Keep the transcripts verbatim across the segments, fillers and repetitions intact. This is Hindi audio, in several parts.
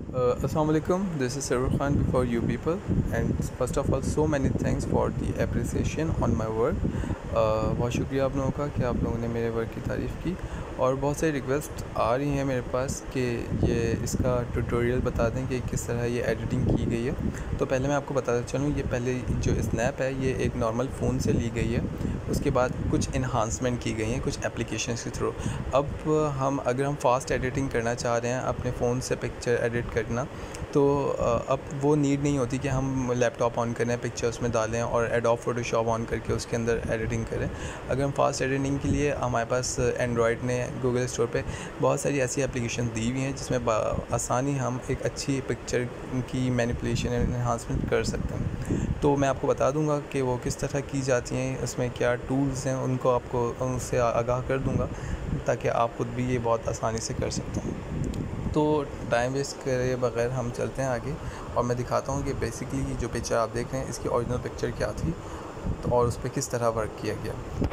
Uh, Assalamu alaikum. This is Sarur Khan before you people, and first of all, so many thanks for the appreciation on my work. Uh, बहुत शुक्रिया आप लोगों का कि आप लोगों ने मेरे वर्क की तारीफ़ की, और बहुत सारी रिक्वेस्ट आ रही हैं मेरे पास कि ये इसका ट्यूटोरियल बता दें कि किस तरह ये एडिटिंग की गई है। तो पहले मैं आपको बताता चलूँ, ये पहले जो स्नैप है ये एक नॉर्मल फ़ोन से ली गई है। उसके बाद कुछ इन्हांसमेंट की गई हैं कुछ एप्लीकेशंस के थ्रू। अब हम अगर हम फास्ट एडिटिंग करना चाह रहे हैं अपने फ़ोन से पिक्चर एडिट करना, तो अब वो नीड नहीं होती कि हम लैपटॉप ऑन करें, पिक्चर उसमें डालें और एडोब फोटोशॉप ऑन करके उसके अंदर एडिटिंग करें। अगर हम फास्ट एडिटिंग के लिए हमारे पास एंड्रॉयड ने गूगल स्टोर पे बहुत सारी ऐसी एप्लीकेशन दी हुई हैं जिसमें आसानी हम एक अच्छी पिक्चर की मैनिपुलेशन एंड एनहांसमेंट कर सकते हैं। तो मैं आपको बता दूंगा कि वो किस तरह की जाती हैं, उसमें क्या टूल्स हैं, उनको आपको उनसे आगाह कर दूंगा ताकि आप खुद भी ये बहुत आसानी से कर सकते हैं। तो टाइम वेस्ट करे बगैर हम चलते हैं आगे, और मैं दिखाता हूँ कि बेसिकली जो पिक्चर आप देख रहे हैं इसकी ओरिजिनल पिक्चर क्या थी तो और उस पर किस तरह वर्क किया गया।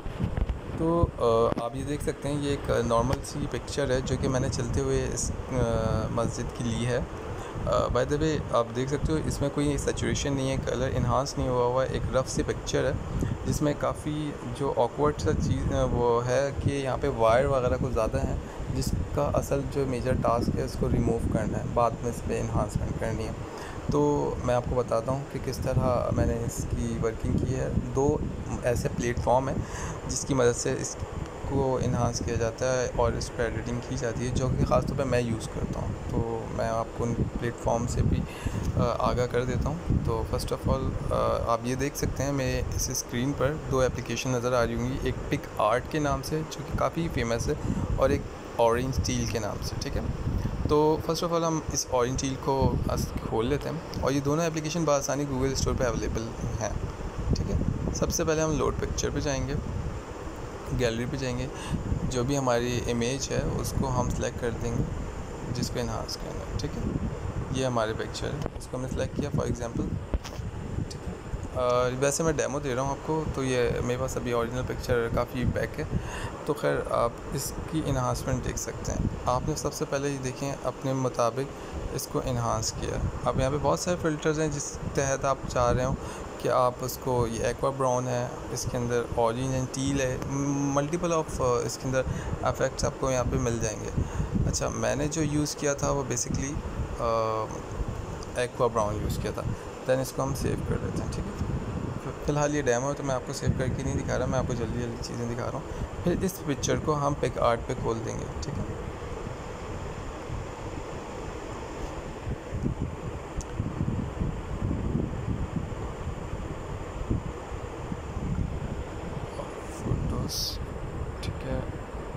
तो आप ये देख सकते हैं, ये एक नॉर्मल सी पिक्चर है जो कि मैंने चलते हुए इस मस्जिद की ली है। बाय द वे आप देख सकते हो इसमें कोई सैचुरेशन नहीं है, कलर इन्हांस नहीं हुआ हुआ है, एक रफ़ सी पिक्चर है जिसमें काफ़ी जो ऑकवर्ड सा चीज़ वो है कि यहाँ पे वायर वगैरह कुछ ज़्यादा है, जिसका असल जो मेजर टास्क है उसको रिमूव करना है, बाद में इस पर इन्हांसमेंट करनी है। तो मैं आपको बताता हूँ कि किस तरह मैंने इसकी वर्किंग की है। दो ऐसे प्लेटफॉर्म हैं जिसकी मदद से इसको इन्हांस किया जाता है और इस पर एडिटिंग की जाती है, जो कि ख़ास तौर पे मैं यूज़ करता हूँ। तो मैं आपको उन प्लेटफॉर्म से भी आगाह कर देता हूँ। तो फर्स्ट ऑफ़ ऑल आप ये देख सकते हैं मेरे इस स्क्रीन पर दो एप्लीकेशन नज़र आ रही होंगी, एक पिक आर्ट के नाम से जो कि काफ़ी फेमस है और एक ऑरेंज टील के नाम से, ठीक है। तो फर्स्ट ऑफ़ ऑल हम इस ऑरेंज टील को खोल लेते हैं, और ये दोनों एप्लीकेशन बआसानी गूगल स्टोर पे अवेलेबल हैं, ठीक है। सबसे पहले हम लोड पिक्चर पे जाएंगे, गैलरी पे जाएंगे, जो भी हमारी इमेज है उसको हम सेलेक्ट कर देंगे जिसको इन्हांस करना है, ठीक है। ये हमारे पिक्चर है, इसको हमने सेलेक्ट किया फॉर एग्जांपल, ठीक है। वैसे मैं डेमो दे रहा हूँ आपको, तो ये मेरे पास अभी ओरिजिनल पिक्चर काफ़ी बैक है। तो खैर आप इसकी इन्हांसमेंट देख सकते हैं। आपने सबसे पहले ये देखें अपने मुताबिक इसको इन्हांस किया। अब यहाँ पे बहुत सारे फ़िल्टर्स हैं जिस तहत आप चाह रहे हो कि आप उसको, ये एक्वा ब्राउन है, इसके अंदर ऑरेंज एंड टील है, मल्टीपल ऑफ इसके अंदर इफेक्ट्स आपको यहाँ पे मिल जाएंगे। अच्छा, मैंने जो यूज़ किया था वो बेसिकली एक्वा ब्राउन यूज़ किया था। दैन इसको हम सेव कर देते हैं, ठीक है। फ़िलहाल ये डेमो है तो मैं आपको सेव करके नहीं दिखा रहा, मैं आपको जल्दी जल्दी चीज़ें दिखा रहा हूँ। फिर इस पिक्चर को हम पिक आर्ट पे खोल देंगे, ठीक है। फोटोस, ठीक है।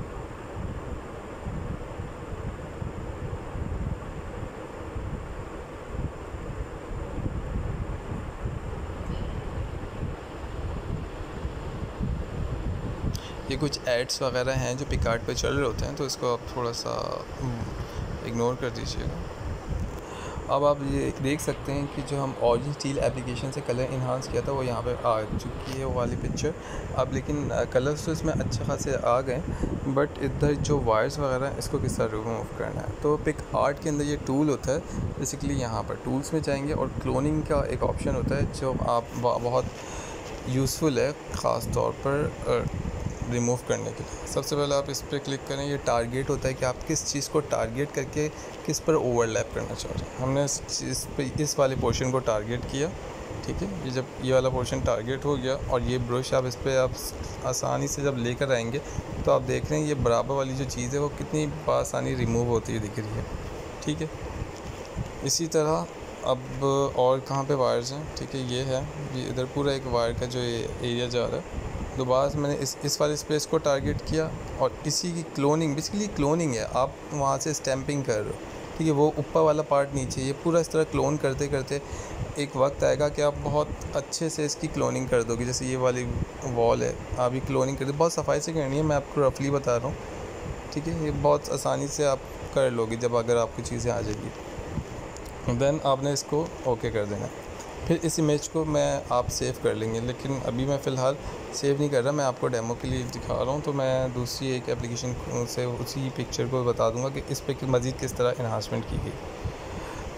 ये कुछ एड्स वगैरह हैं जो पिकआर्ट पे चल रहे होते हैं, तो इसको आप थोड़ा सा इग्नोर कर दीजिएगा। अब आप ये देख सकते हैं कि जो हम ऑरेंज टील एप्लीकेशन से कलर इन्हांस किया था वो यहाँ पे आ चुकी है वो वाली पिक्चर। अब लेकिन कलर्स तो इसमें अच्छे खासे आ गए, बट इधर जो वायर्स वगैरह हैं इसको किस तरह रिमूव करना है। तो पिक आर्ट के अंदर ये टूल होता है, बेसिकली यहाँ पर टूल्स में जाएंगे और क्लोनिंग का एक ऑप्शन होता है जो आप बहुत यूज़फुल है ख़ास तौर पर रिमूव करने के लिए। सबसे पहले आप इस पर क्लिक करें, ये टारगेट होता है कि आप किस चीज़ को टारगेट करके किस पर ओवरलैप करना चाह रहे हैं। हमने इस चीज़ पे इस वाले पोर्शन को टारगेट किया, ठीक है। ये जब ये वाला पोर्शन टारगेट हो गया और ये ब्रश आप इस पर आप आसानी से जब लेकर आएंगे तो आप देख रहे हैं ये बराबर वाली जो चीज़ है वो कितनी आसानी रिमूव होती हुई दिख रही है, ठीक है। इसी तरह अब और कहाँ पे वायर्स हैं, ठीक है, ये है, ये इधर पूरा एक वायर का जो ये एरिया जा रहा है। दोबारा से मैंने इस इस वाले स्पेस को टारगेट किया और इसी की क्लोनिंग, बेसिकली क्लोनिंग है, आप वहाँ से स्टैम्पिंग कर रहे हो, ठीक है। वो ऊपर वाला पार्ट नीचे, ये पूरा इस तरह क्लोन करते करते एक वक्त आएगा कि आप बहुत अच्छे से इसकी क्लोनिंग कर दोगे। जैसे ये वाली वॉल है, आप ये क्लोनिंग कर दो, बहुत सफाई से करनी है, मैं आपको रफली बता रहा हूँ, ठीक है। ये बहुत आसानी से आप कर लोगे जब अगर आपको चीज़ें आ जाएगी। देन आपने इसको ओके कर देना। फिर इस इमेज को मैं आप सेव कर लेंगे, लेकिन अभी मैं फ़िलहाल सेव नहीं कर रहा, मैं आपको डेमो के लिए दिखा रहा हूँ। तो मैं दूसरी एक एप्लीकेशन से उसी पिक्चर को बता दूंगा कि इस पर मज़ीद किस तरह इन्हांसमेंट की गई।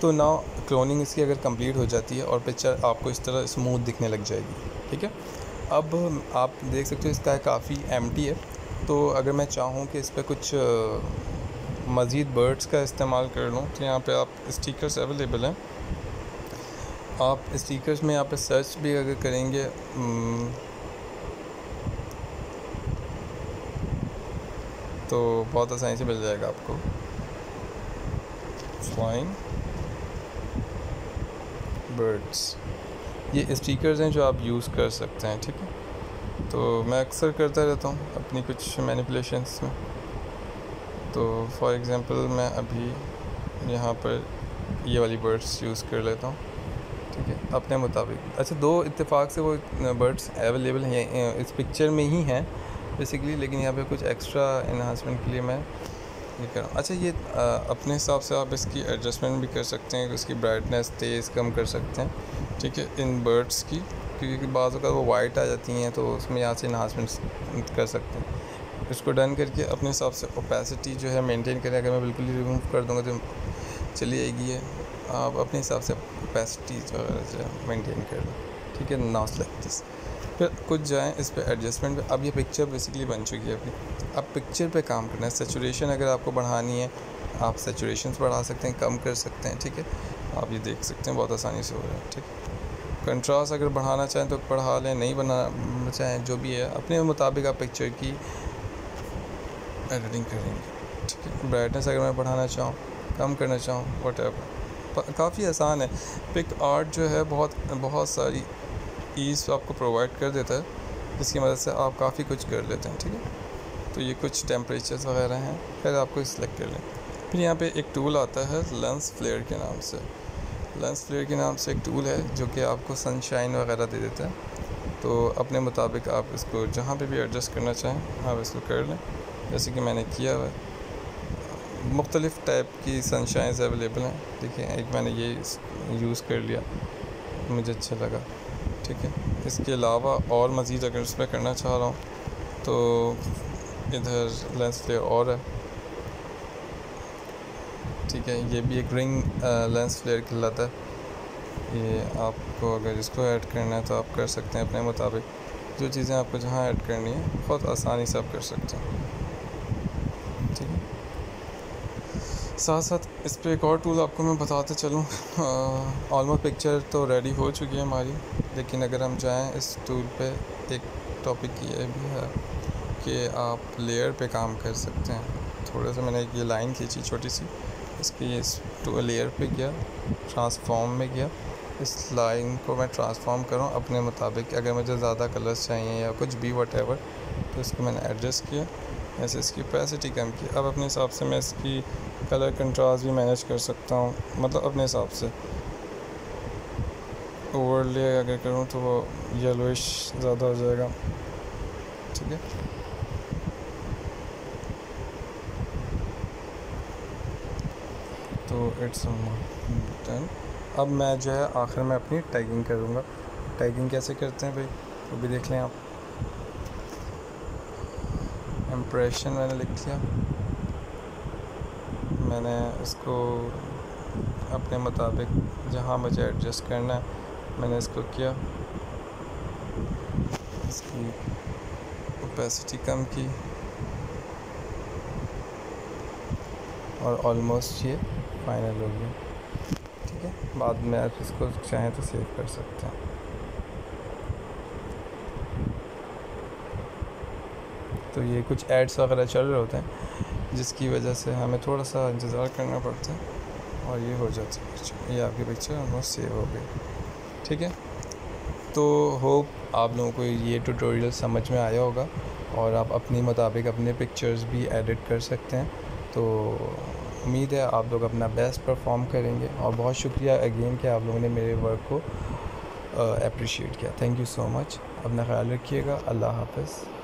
तो नाउ क्लोनिंग इसकी अगर कंप्लीट हो जाती है और पिक्चर आपको इस तरह स्मूथ दिखने लग जाएगी, ठीक है। अब आप देख सकते हो इसका काफ़ी एम्प्टी है, तो अगर मैं चाहूँ कि इस पर कुछ मज़ीद बर्ड्स का इस्तेमाल कर लूँ तो यहाँ पे आप स्टिकर्स अवेलेबल हैं। आप स्टिकर्स में यहाँ पे सर्च भी अगर करेंगे तो बहुत आसानी से मिल जाएगा आपको। फ्लाइंग बर्ड्स, ये स्टिकर्स हैं जो आप यूज़ कर सकते हैं, ठीक है। तो मैं अक्सर करता रहता हूँ अपनी कुछ मैनिपुलेशंस में। तो फॉर एग्ज़ाम्पल मैं अभी यहाँ पर ये वाली बर्ड्स यूज़ कर लेता हूँ, ठीक है, अपने मुताबिक। अच्छा, दो इत्तेफाक से वो बर्ड्स अवेलेबल हैं इस पिक्चर में ही हैं बेसिकली, लेकिन यहाँ पे कुछ एक्स्ट्रा इन्हांसमेंट के लिए मैं ये कर रहा हूँ। अच्छा, ये आ, अपने हिसाब से आप इसकी एडजस्टमेंट भी कर सकते हैं, उसकी ब्राइटनेस तेज़ कम कर सकते हैं, ठीक है, इन बर्ड्स की, क्योंकि बाज़ अगर वो वाइट आ जाती हैं तो उसमें यहाँ से इन्हांसमेंट कर सकते हैं। इसको डन करके अपने हिसाब से ओपेसिटी जो है मेंटेन करें। अगर मैं बिल्कुल ही रिमूव कर दूँगा तो चली जाएगी ये। आप अपने हिसाब से ओपेसिटी वगैरह जो है मेंटेन कर लो, ठीक है। नाउ लाइक दिस, फिर कुछ जाएँ इस पे एडजस्टमेंट पे। अब ये पिक्चर बेसिकली बन चुकी है अपनी, अब पिक्चर पे काम करना है। सेचुरेशन अगर आपको बढ़ानी है आप सेचुरेशन बढ़ा सकते हैं, कम कर सकते हैं, ठीक है। आप ये देख सकते हैं बहुत आसानी से हो रहा है, ठीक है। कंट्रास्ट अगर बढ़ाना चाहें तो बढ़ा लें, नहीं बनाना चाहें जो भी है अपने मुताबिक आप पिक्चर की एडिटिंग करेंगे, ठीक है। ब्राइटनेस अगर मैं बढ़ाना चाहूँ, कम करना चाहूँ, व्हाटएवर, काफ़ी आसान है। पिक आर्ट जो है बहुत बहुत सारी ईज़ आपको प्रोवाइड कर देता है, जिसकी मदद से आप काफ़ी कुछ कर लेते हैं, ठीक है। तो ये कुछ टेम्परेचर्स वगैरह हैं, फिर आपको सिलेक्ट कर लें। फिर यहाँ पे एक टूल आता है लेंस फ्लेयर के नाम से। लेंस फ्लेयर के नाम से एक टूल है जो कि आपको सनशाइन वगैरह दे देता है। तो अपने मुताबिक आप इसको जहाँ पे भी एडजस्ट करना चाहें आप इसको कर लें, जैसे कि मैंने किया हुआ है। मुख्तलिफ़ टाइप की सनशाइन्स अवेलेबल हैं, देखिए एक मैंने ये यूज़ कर लिया, मुझे अच्छा लगा, ठीक है। इसके अलावा और मज़ीद अगर इसमें करना चाह रहा हूँ तो इधर लेंस फ्लेयर और है, ठीक है। ये भी एक रिंग लेंस फ्लेयर कहलाता है। ये आपको अगर इसको ऐड करना है तो आप कर सकते हैं अपने मुताबिक। जो चीज़ें आपको जहाँ ऐड करनी है बहुत आसानी से आप कर सकते हैं, ठीक है। साथ साथ इस पर एक और टूल आपको मैं बताते चलूँ। ऑलमोस्ट पिक्चर तो रेडी हो चुकी है हमारी, लेकिन अगर हम जाएं इस टूल पे, एक टॉपिक ये भी है कि आप लेयर पे काम कर सकते हैं। थोड़ा सा मैंने ये लाइन खींची छोटी सी, इसकी इस टू लेयर पे गया, ट्रांसफॉर्म में गया, इस लाइन को मैं ट्रांसफॉर्म करूँ अपने मुताबिक। अगर मुझे ज़्यादा कलर्स चाहिए या कुछ भी वट एवर, तो इसको मैंने एडजस्ट किया, ऐसे इसकी ओपेसिटी कम की। अब अपने हिसाब से मैं इसकी कलर कंट्रास्ट भी मैनेज कर सकता हूँ, मतलब अपने हिसाब से। ओवरले अगर करूँ तो वो येलोइश ज़्यादा हो जाएगा, ठीक है। तो इट्स डन। अब मैं जो है आखिर में अपनी टैगिंग करूँगा। टैगिंग कैसे करते हैं भाई, वो भी देख लें आप। इम्प्रेशन मैंने लिख लिया, मैंने इसको अपने मुताबिक जहाँ मुझे एडजस्ट करना है मैंने इसको किया, इसकी ओपेसिटी कम की और ऑलमोस्ट ये फाइनल हो गया, ठीक है। बाद में आप इसको चाहें तो सेव कर सकते हैं। तो ये कुछ एड्स वगैरह चल रहे होते हैं जिसकी वजह से हमें थोड़ा सा इंतज़ार करना पड़ता है और ये हो जाती है पिक्चर। ये आपकी पिक्चर ऑलमोस्ट सेव हो गई, ठीक है। तो होप आप लोगों को ये ट्यूटोरियल समझ में आया होगा और आप अपने मुताबिक अपने पिक्चर्स भी एडिट कर सकते हैं। तो उम्मीद है आप लोग अपना बेस्ट परफॉर्म करेंगे और बहुत शुक्रिया अगेन कि आप लोगों ने मेरे वर्क को अप्रिशिएट किया। Thank you so much. अपना ख्याल रखिएगा। अल्लाह हाफ़िज़।